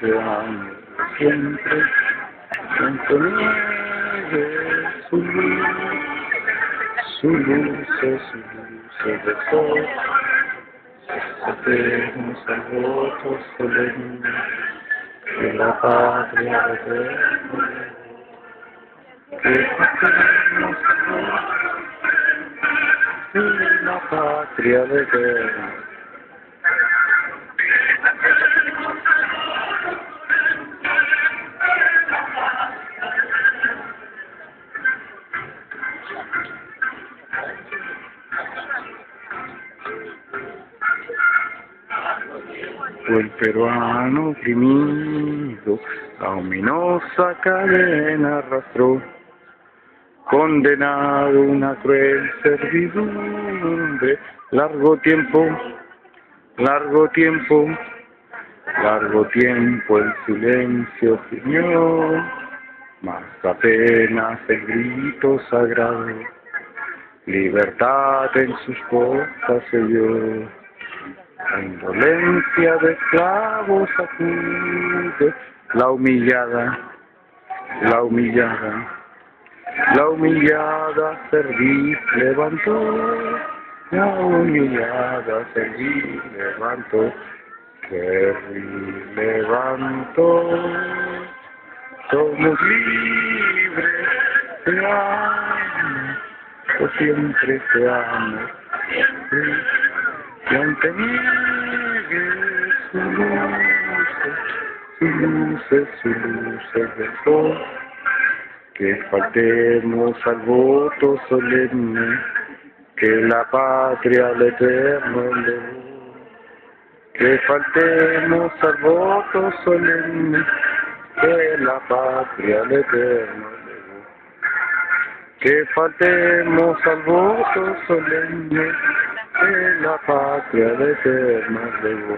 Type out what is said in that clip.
años siempre, siempre niegue su luz de sol, eternos al voto solemne de la patria eterna, que eternos de la patria eterna. Fue el peruano oprimido, la ominosa cadena arrastró, condenado a una cruel servidumbre, largo tiempo, largo tiempo, largo tiempo el silencio gimió, mas apenas el grito sagrado, libertad en sus costas se oyó. La indolencia de esclavos sacude, la humillada, la humillada, la humillada cerviz levantó, la humillada cerviz levantó, cerviz levantó, somos libres, te amo, o siempre te amo. Que aunque niegue su luces de sol, que faltemos al voto solemne, que la patria al eterno elevó, que faltemos al voto solemne, que la patria al eterno elevó, que faltemos al voto solemne, que la patria al eterno elevó.